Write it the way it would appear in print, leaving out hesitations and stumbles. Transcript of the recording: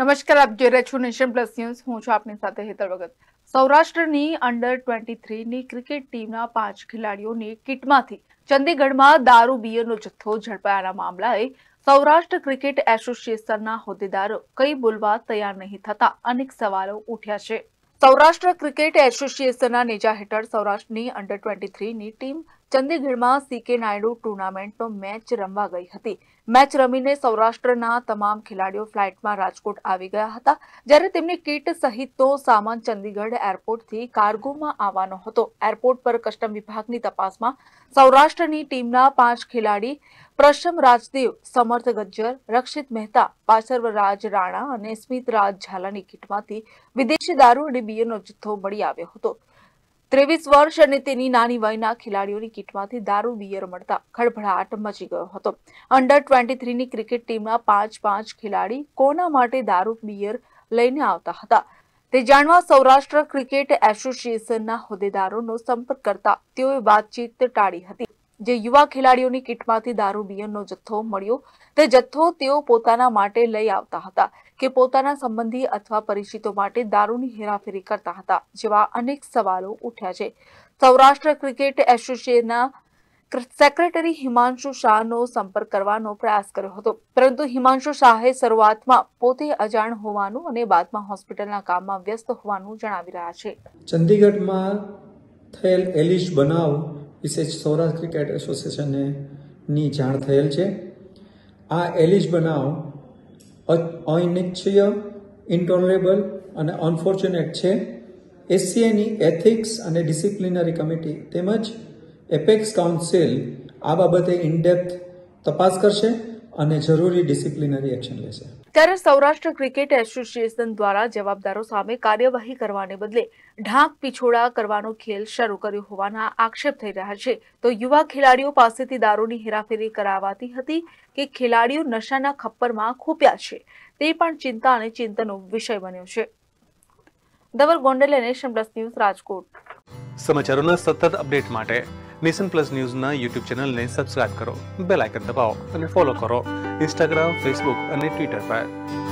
નમસ્કાર, આપ જોઈ રહ્યા છો નેશન પ્લસ ન્યૂઝ. હું છું આપની સાથે હેતલ ભગત. સૌરાષ્ટ્રની અંડર 23ની ક્રિકેટ ટીમના 5 ખેલાડીઓની કિટમાંથી ચંદીગઢમાં દારૂ બિયરનો જથ્થો ઝડપાયાના મામલાએ સૌરાષ્ટ્ર ક્રિકેટ એસોસિએશનના હોદ્દેદારો કંઈ બોલવા તૈયાર નહીં થતા અનેક સવાલો ઉઠ્યા છે. સૌરાષ્ટ્ર ક્રિકેટ એસોસિએશનના નેજા હેઠળ સૌરાષ્ટ્રની અંડર 23ની ટીમ ચંદીગઢમાં CK નાયડુ ટુર્નામેન્ટનો મેચ રમવા ગઈ હતી. મેચ રમીને સૌરાષ્ટ્રના તમામ ખેલાડીઓ ફ્લાઇટમાં રાજકોટ આવી ગયા હતા, જ્યારે તેમની કીટ સહિતનો સામાન ચંદીગઢ એરપોર્ટથી કાર્ગોમાં આવવાનો હતો. એરપોર્ટ પર કસ્ટમ વિભાગની તપાસમાં સૌરાષ્ટ્રની ટીમના 5 ખેલાડી પ્રશમ રાજદેવ, સમર્થ ગજ્જર, રક્ષિત મહેતા, પાસરવરાજ રાણા અને સ્મિત રાજ ઝાલાની કીટમાંથી વિદેશી દારૂ અને બિયરનો જથ્થો મળી આવ્યો હતો. 23 વર્ષ અને તેની નાની વયના ખેલાડીઓની કીટમાંથી દારૂ બિયર મળતા ખળભળાટ મચી ગયો હતો. અંડર 23ની ક્રિકેટ ટીમના 5 ખેલાડી કોના માટે દારૂ બિયર લઈને આવતા હતા તે જાણવા સૌરાષ્ટ્ર ક્રિકેટ એસોસિએશનના હોદ્દેદારોનો સંપર્ક કરતા તેઓએ વાતચીત ટાળી હતી. જે યુવા ખેલાડીઓની કીટમાંથી દારૂ બિયરનો જથ્થો મળ્યો તે જથ્થો તેઓ પોતાના માટે લઈ આવતા હતા કે પોતાના સંબંધી અથવા પરિચિતો માટે દારૂની હેરાફેરી કરતા હતા જેવા અનેક સવાલો ઉઠ્યા છે. સૌરાષ્ટ્ર ક્રિકેટ એસોસિએશનના સેક્રેટરી હિમાંશુ શાહનો સંપર્ક કરવાનો પ્રયાસ કર્યો હતો, પરંતુ હિમાંશુ શાહે શરૂઆતમાં પોતે અજાણ હોવાનું અને બાદમાં હોસ્પિટલના કામમાં વ્યસ્ત હોવાનું જણાવી રહ્યા છે. ચંદીગઢમાં થયેલ એલિશ બનાવ વિશે સૌરાષ્ટ્ર ક્રિકેટ એસોસિએશનની જાણ થયેલ છે. આ એલિશ બનાવ અનિચ્છનીય, ઇન્ટોલરેબલ અને અનફોર્ચ્યુનેટ છે. SCAની એથિક્સ અને ડિસિપ્લિનરી કમિટી તેમજ એપેક્સ કાઉન્સિલ આ બાબતે ઇનડેપ્થ તપાસ કરશે અને જરૂરી ડિસિપ્લિનરી એક્શન લેશે. ત્યારે સૌરાષ્ટ્ર ક્રિકેટ એસોસિએશન દ્વારા જવાબદારો સામે કાર્યવાહી કરવાને બદલે ઢાંક પીછોડા કરવાનો ખેલ શરૂ કર્યો હોવાના આક્ષેપ થઈ રહ્યા છે. તો યુવા ખેલાડીઓ પાસેથી દારૂની હેરાફેરી કરાવાતી હતી કે ખેલાડીઓ નશાના ખપ્પરમાં ખૂપ્યા છે તે પણ ચિંતા અને ચિંતનનો વિષય બન્યો છે. ધવલ ગોંડલે, નેશન પ્લસ ન્યૂઝ, રાજકોટ. સમાચારોના સતત અપડેટ માટે નેશન પ્લસ ન્યૂઝના યુટ્યુબ ચેનલને સબસ્ક્રાઇબ કરો, બેલ આઇકન દબાવો અને ફોલો કરો ઇન્સ્ટાગ્રામ, ફેસબુક અને ટ્વિટર પર.